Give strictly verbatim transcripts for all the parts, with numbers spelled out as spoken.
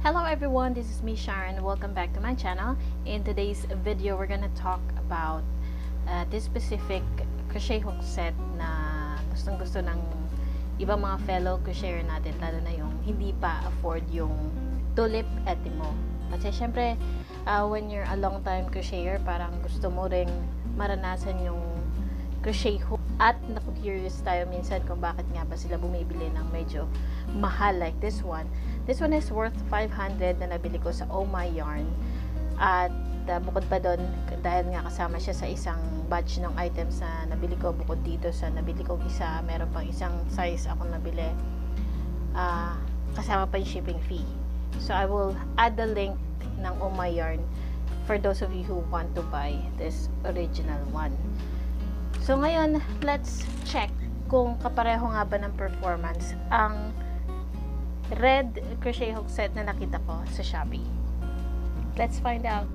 Hello everyone, this is me Sharon. Welcome back to my channel. In today's video, we're gonna talk about uh, this specific crochet hook set na gustong gusto ng ibang mga fellow crocheter natin, lalo na yung hindi pa afford yung Tulip Etimo. Kasi syempre, uh, when you're a long time crocheter, parang gusto mo ring maranasan yung crochet hook. At naku-curious tayo minsan kung bakit nga ba sila bumibili ng medyo mahal like this one. This one is worth five hundred na nabili ko sa Oh My Yarn. At uh, bukod pa doon, dahil nga kasama siya sa isang batch ng items na nabili ko, bukod dito sa nabili ko isa, meron pang isang size ako nabili. Uh, kasama pa yung shipping fee. So I will add the link ng Oh My Yarn for those of you who want to buy this original one. So ngayon, let's check kung kapareho nga ba ng performance ang red crochet hook set na nakita ko sa Shopee. Let's find out.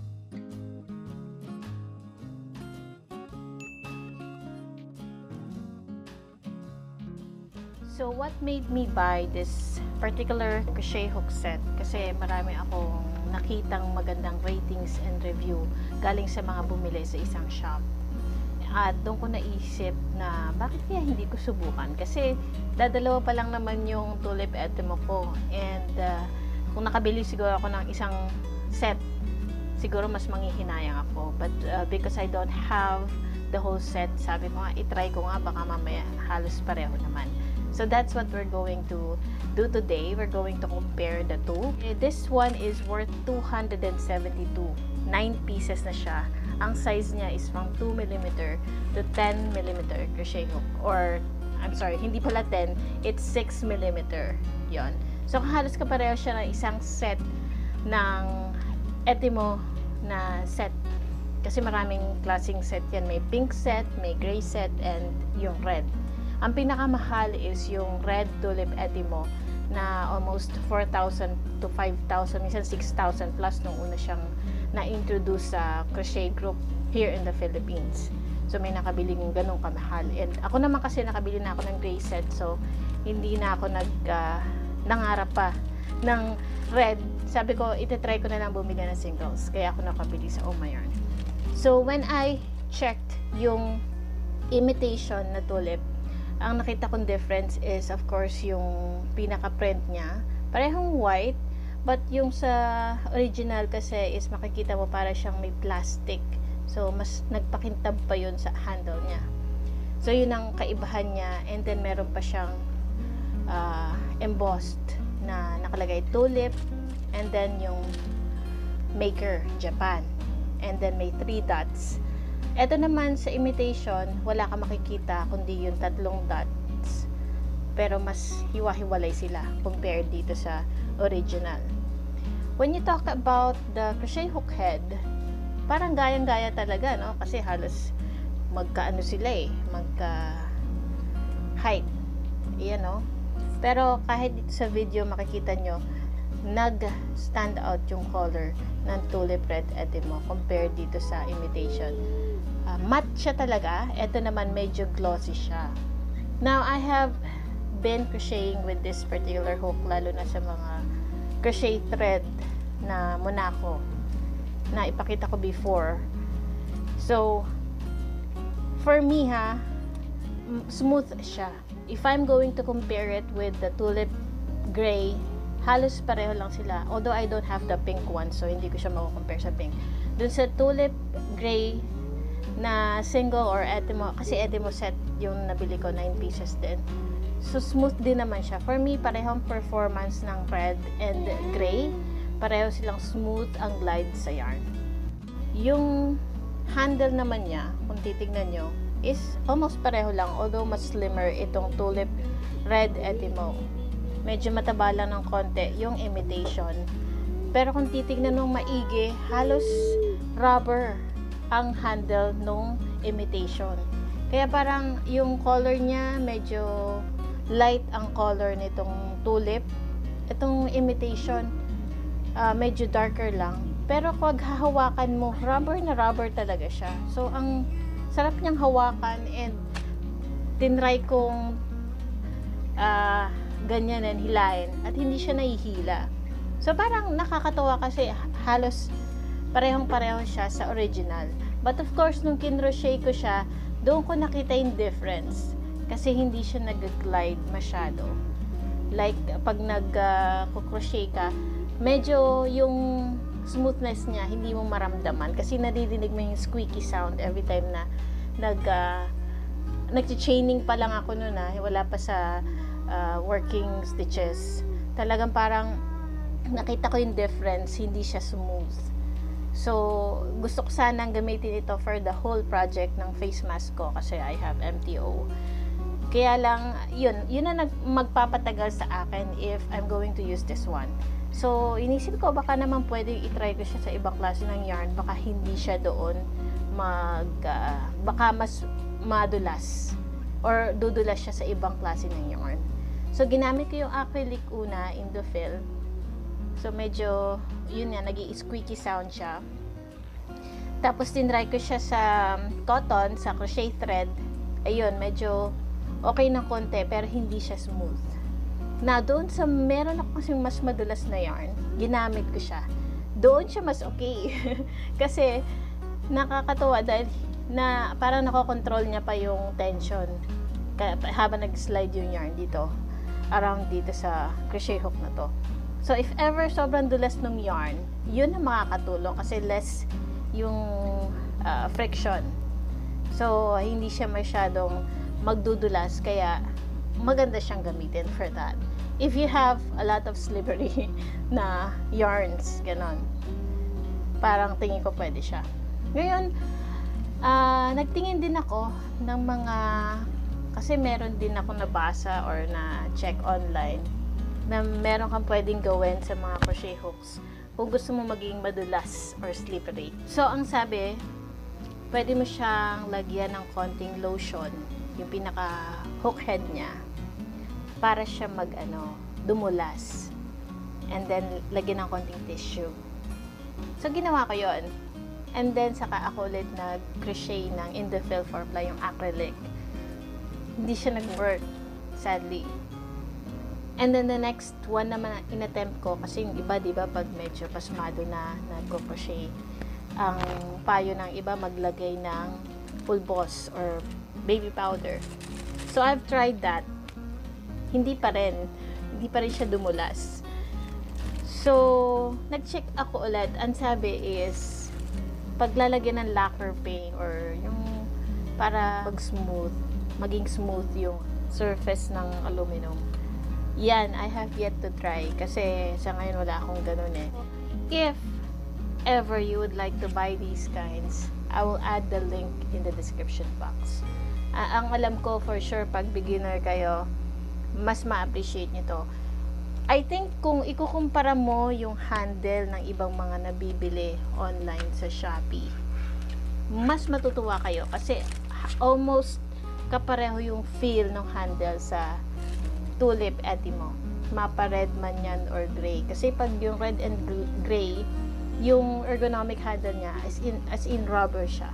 So what made me buy this particular crochet hook set? Kasi marami akong nakitang magandang ratings and review galing sa mga bumili sa isang shop. At doon ko naisip na bakit kaya hindi ko subukan, kasi dadalawa pa lang naman yung Tulip Etimo ko, and uh, kung nakabili siguro ako ng isang set, siguro mas manghihinayang ako, but uh, because I don't have the whole set, sabi ko nga, itry ko nga, baka mamaya halos pareho naman. So that's what we're going to do today. We're going to compare the two. This one is worth two hundred seventy-two. nine pieces na siya. Ang size niya is from two millimeter to ten millimeter crochet hook. Or, I'm sorry, hindi pala ten, it's six millimeter. Yon. So, halos kapareho siya ng isang set ng Etimo na set. Kasi maraming klaseng set yan. May pink set, may gray set, and yung red. Ang pinakamahal is yung Red Tulip Etimo na almost four thousand to five thousand, minsan six thousand plus nung una siyang na-introduce sa crochet group here in the Philippines. So, may nakabili ng ganun kamahal. And ako naman kasi nakabili na ako ng gray set, so hindi na ako nag, uh, nangarap pa ng red. Sabi ko, itatry ko na lang bumili ng singles. Kaya ako nakabili sa Oh My Yarn. So, when I checked yung imitation na tulip, ang nakita kong difference is, of course, yung pinaka-print niya. Parehong white, but yung sa original kasi is makikita mo para siyang may plastic. So, mas nagpakintab pa yun sa handle niya. So, yun ang kaibahan niya. And then, meron pa siyang uh, embossed na nakalagay tulip. And then, yung maker, Japan. And then, may three dots. Ito naman sa imitation, wala ka makikita kundi yung tatlong dots. Pero mas hiwa-hiwalay sila compared dito sa original. When you talk about the crochet hook head, parang gayang-gaya talaga, no? Kasi halos magkaano sila eh, magka height. Iyan, no? Pero kahit dito sa video makikita nyo, nag-stand out yung color ng Tulip Red Etimo compared dito sa imitation. Uh, matte siya talaga. Ito naman medyo glossy siya. Now, I have been crocheting with this particular hook, lalo na sa mga crochet thread na Monaco na ipakita ko before. So, for me ha, smooth siya. If I'm going to compare it with the Tulip Gray, halos pareho lang sila. Although I don't have the pink one, so hindi ko siya mako-compare sa pink. Dun sa Tulip Gray na single or Etimo, kasi Etimo set yung nabili ko, nine pieces din. So, smooth din naman siya. For me, parehong performance ng red and gray. Pareho silang smooth ang glide sa yarn. Yung handle naman niya, kung titignan nyo, is almost pareho lang. Although, mas slimmer itong Tulip Red Etimo. Medyo mataba lang ng konti yung imitation. Pero kung titignan nung maigi, halos rubber ang handle nung imitation. Kaya parang yung color niya medyo light ang color nitong tulip. Itong imitation uh, medyo darker lang. Pero pag hahawakan mo, rubber na rubber talaga siya. So ang sarap niyang hawakan, and tinry kong uh, ganyan and hilain at hindi siya nahihila. So, parang nakakatawa kasi halos parehong-pareho siya sa original. But of course, nung kinrochet ko siya, doon ko nakita yung difference. Kasi hindi siya nag-glide masyado. Like, pag nag-crochet uh, ka, medyo yung smoothness niya, hindi mo maramdaman. Kasi nadidinig mo yung squeaky sound every time na nag, uh, nag-chaining pa lang ako noon ah. Wala pa sa uh, working stitches. Talagang parang nakita ko yung difference, hindi siya smooth. So, gusto ko sanang gamitin ito for the whole project ng face mask ko kasi I have M T O. Kaya lang, yun, yun na magpapatagal sa akin if I'm going to use this one. So, inisip ko, baka naman pwedeng itry ko siya sa ibang klase ng yarn. Baka hindi siya doon mag, uh, baka mas madulas or dudulas siya sa ibang klase ng yarn. So, ginamit ko yung acrylic una, Indofill. So, medyo, yun nga, nag-i-squeaky sound siya. Tapos, tinry ko siya sa cotton, sa crochet thread. Ayun, medyo okay ng konti, pero hindi siya smooth. Na, doon sa, meron ako kasing mas madulas na yarn, ginamit ko siya. Doon siya mas okay. Kasi, nakakatuwa dahil na, parang nakokontrol niya pa yung tension. Habang nag-slide yung yarn dito, around dito sa crochet hook na to. So, if ever sobrang dulas ng yarn, yun ang makakatulong kasi less yung uh, friction. So, hindi siya masyadong magdudulas, kaya maganda siyang gamitin for that. If you have a lot of slippery na yarns, ganon, parang tingin ko pwede siya. Ngayon, uh, nagtingin din ako ng mga, kasi meron din ako nabasa or na check online, na meron kang pwedeng gawin sa mga crochet hooks kung gusto mo maging madulas or slippery. So, ang sabi, pwede mo siyang lagyan ng konting lotion, yung pinaka hook head niya, para siya mag, ano, dumulas. And then, lagyan ng konting tissue. So, ginawa ko yon. And then, saka ako ulit nag-crochet ng Indofill formula, yung acrylic. Hindi siya nag-work, sadly. And then the next one naman in-attempt ko, kasi yung iba, di ba, pag medyo pasmado na nagko-crochet, ang payo ng iba maglagay ng pulbos or baby powder. So, I've tried that. Hindi pa rin. Hindi pa rin siya dumulas. So, nag-check ako ulit. Ang sabi is, paglalagyan ng lacquer paint or yung para mag-smooth, maging smooth yung surface ng aluminum. Yan, I have yet to try. Kasi sa ngayon wala akong ganun eh. If ever you would like to buy these kinds, I will add the link in the description box. Uh, ang alam ko for sure, pag beginner kayo, mas ma-appreciate nyo to. I think kung ikukumpara mo yung handle ng ibang mga nabibili online sa Shopee, mas matutuwa kayo. Kasi almost kapareho yung feel ng handle sa Tulip Etimo. Mapa red man yan or gray. Kasi pag yung red and gray, yung ergonomic handle niya as in, as in rubber siya.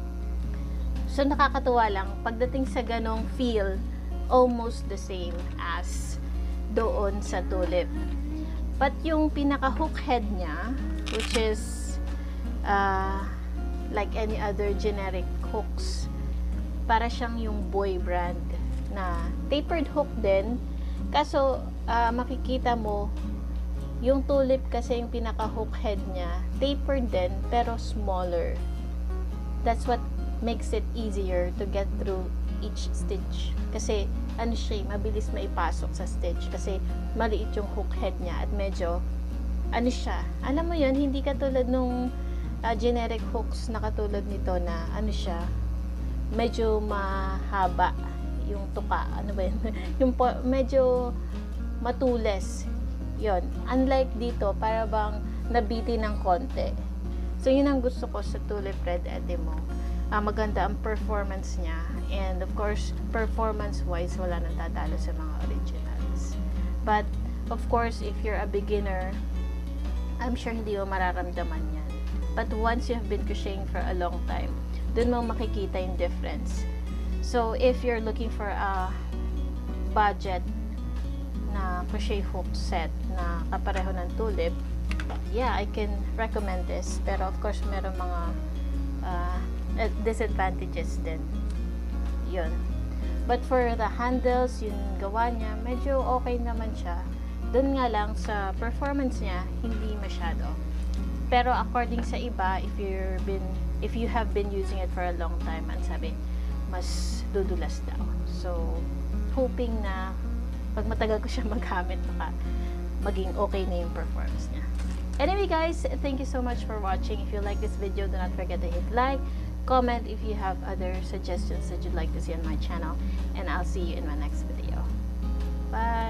So, nakakatuwa lang. Pagdating sa ganong feel, almost the same as doon sa Tulip. But yung pinaka-hook head niya, which is uh, like any other generic hooks, para siyang yung boy brand na tapered hook din. Kaso, uh, makikita mo, yung Tulip kasi yung pinaka-hook head niya, tapered din, pero smaller. That's what makes it easier to get through each stitch. Kasi, ano siya, mabilis maipasok sa stitch. Kasi, maliit yung hook head niya at medyo, ano siya, alam mo yun, hindi katulad nung uh, generic hooks na katulad nito na, ano siya, medyo mahaba yung tuka, ano ba yun? Yung po, medyo matules. Yon. Unlike dito, para bang nabiti ng konti. So, yun ang gusto ko sa Tulip Red Etimo. Uh, maganda ang performance niya. And, of course, performance-wise, wala nang tatalo sa mga originals. But, of course, if you're a beginner, I'm sure hindi mo mararamdaman yan. But once you have been crocheting for a long time, dun mo makikita yung difference. So, if you're looking for a budget na crochet hook set na kapareho ng tulip, yeah, I can recommend this. Pero of course, meron mga uh, disadvantages din. Yun. But for the handles, yung gawa niya, medyo okay naman siya. Doon nga lang sa performance niya, hindi masyado. Pero according sa iba, if you've been if you have been using it for a long time, ang sabi, mas dudulas daw. So, hoping na pag matagal ko siya magamit, baka maging okay na yung performance niya. Anyway guys, thank you so much for watching. If you like this video, do not forget to hit like, comment if you have other suggestions that you'd like to see on my channel, and I'll see you in my next video. Bye!